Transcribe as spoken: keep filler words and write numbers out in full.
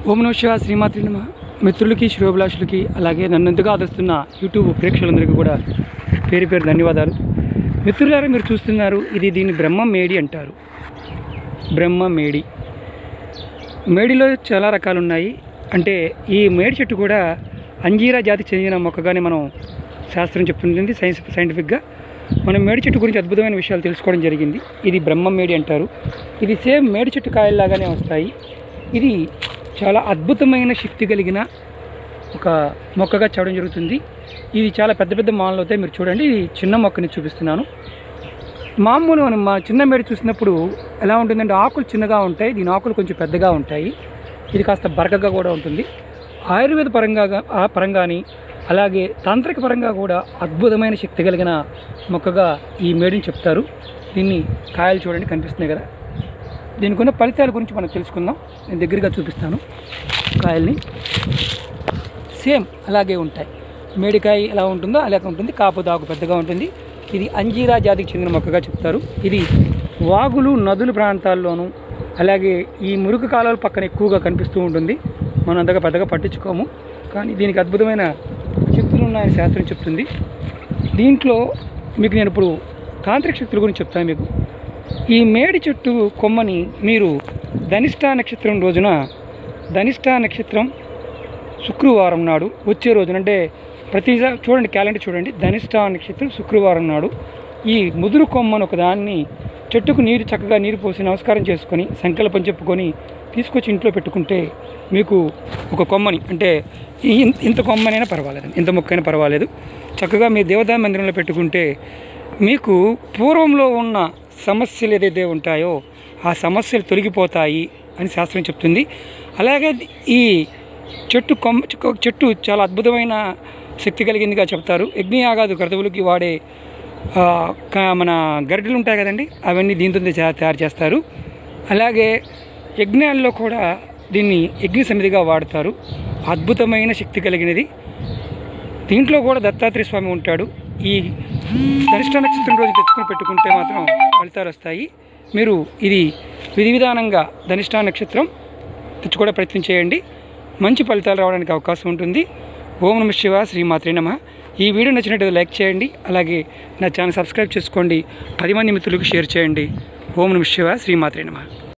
ఓం నమః శివాయ శ్రీమాత్రే నమః. మిత్రులకి శ్రేయోభిలాషులకి అలాగే నన్నంతగా ఆదరిస్తున్న యూట్యూబ్ ప్రేక్షకులందరికీ కూడా పేరు పేరు ధన్యవాదాలు. మిత్రులారా, మీరు చూస్తున్నారు, ఇది దీన్ని బ్రహ్మ మేడి అంటారు. బ్రహ్మ మేడి మేడిలో చాలా రకాలు ఉన్నాయి. అంటే ఈ మేడి చెట్టు కూడా అంజీరా జాతికి చెందిన మొక్కగానే మనం శాస్త్రం చెప్తుంది. సైన్స్ సైంటిఫిక్గా మనం మేడి చెట్టు గురించి అద్భుతమైన విషయాలు తెలుసుకోవడం జరిగింది. ఇది బ్రహ్మ మేడి అంటారు. ఇది సేమ్ మేడి చెట్టు కాయల్లాగానే వస్తాయి. ఇది చాలా అద్భుతమైన శక్తి కలిగిన ఒక మొక్కగా చెప్పడం జరుగుతుంది. ఇది చాలా పెద్ద పెద్ద మాలలు అవుతాయి. మీరు చూడండి, ఇది చిన్న మొక్కని చూపిస్తున్నాను. మామూలు మనం మా చిన్న మేడి చూసినప్పుడు ఎలా ఉంటుందంటే ఆకులు చిన్నగా ఉంటాయి, దీని ఆకులు కొంచెం పెద్దగా ఉంటాయి. ఇది కాస్త బరకగా కూడా ఉంటుంది. ఆయుర్వేద పరంగా ఆ పరంగాని అలాగే తాంత్రిక పరంగా కూడా అద్భుతమైన శక్తి కలిగిన మొక్కగా ఈ మేడిని చెప్తారు. దీన్ని కాయలు చూడండి, కనిపిస్తున్నాయి కదా. దీనికి ఉన్న ఫలితాల గురించి మనం తెలుసుకుందాం. నేను దగ్గరగా చూపిస్తాను. కాయల్ని సేమ్ అలాగే ఉంటాయి. మేడికాయ ఎలా ఉంటుందో అలాగే ఉంటుంది, కాకపోతే ఆకు పెద్దగా ఉంటుంది. ఇది అంజీరా జాతికి చెందిన మొక్కగా చెప్తారు. ఇది వాగులు నదుల ప్రాంతాల్లోనూ అలాగే ఈ మురుగు కాలువల పక్కన ఎక్కువగా కనిపిస్తూ ఉంటుంది. మనం అంతగా పెద్దగా పట్టించుకోము, కానీ దీనికి అద్భుతమైన శక్తులు ఉన్నాయని శాస్త్రం చెప్తుంది. దీంట్లో మీకు నేను ఇప్పుడు తాంత్రిక శక్తుల గురించి చెప్తాను. మీకు ఈ మేడి చెట్టు కొమ్మని మీరు ధనిష్ట నక్షత్రం రోజున, ధనిష్ట నక్షత్రం శుక్రవారం నాడు వచ్చే రోజున, అంటే ప్రతిసారి చూడండి, క్యాలెండర్ చూడండి, ధనిష్ట నక్షత్రం శుక్రవారం నాడు ఈ ముదురు కొమ్మను ఒకదాన్ని చెట్టుకు నీరు చక్కగా నీరు పోసి నమస్కారం చేసుకొని సంకల్పం చెప్పుకొని తీసుకొచ్చి ఇంట్లో పెట్టుకుంటే మీకు ఒక కొమ్మని, అంటే ఇంత కొమ్మనైనా పర్వాలేదు, ఇంత మొక్కైనా పర్వాలేదు, చక్కగా మీ దేవతా మందిరంలో పెట్టుకుంటే మీకు పూర్వంలో ఉన్న సమస్యలు ఏదైతే ఉంటాయో ఆ సమస్యలు తొలగిపోతాయి అని శాస్త్రం చెప్తుంది. అలాగే ఈ చెట్టు కొమ్మ చెట్టు చాలా అద్భుతమైన శక్తి కలిగిందిగా చెప్తారు. యజ్ఞయాగాది క్రతువులకి వాడే మన గరిటెలు ఉంటాయి కదండి, అవన్నీ దీంతో తయారు చేస్తారు. అలాగే యజ్ఞాల్లో కూడా దీన్ని యజ్ఞ సమితిగా వాడతారు. అద్భుతమైన శక్తి కలిగినది. దీంట్లో కూడా దత్తాత్రేయ స్వామి ఉంటాడు. ఈ ధనిష్ట నక్షత్రం రోజు తెచ్చుకొని పెట్టుకుంటే మాత్రం ఫలితాలు వస్తాయి. మీరు ఇది విధి విధానంగా ధనిష్ట నక్షత్రం తెచ్చుకోవడం ప్రయత్నం చేయండి, మంచి ఫలితాలు రావడానికి అవకాశం ఉంటుంది. ఓం నమః శివాయ శ్రీమాత్రే నమః. ఈ వీడియో నచ్చినట్టు లైక్ చేయండి, అలాగే నా ఛానల్ సబ్స్క్రైబ్ చేసుకోండి, పది మంది మిత్రులకు షేర్ చేయండి. ఓం నమః శివాయ శ్రీమాత్రే నమః.